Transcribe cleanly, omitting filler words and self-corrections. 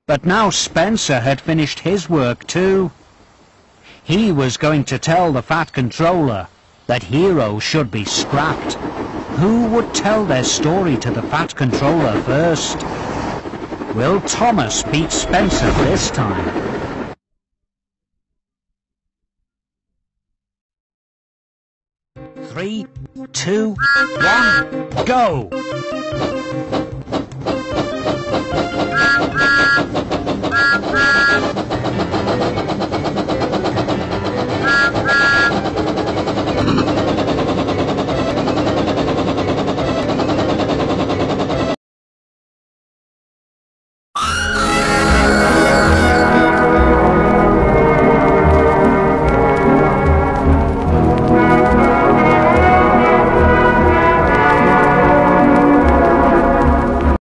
But now Spencer had finished his work too. He was going to tell the Fat Controller that Hero should be scrapped. Who would tell their story to the Fat Controller first? Will Thomas beat Spencer this time? Three, two, one, go!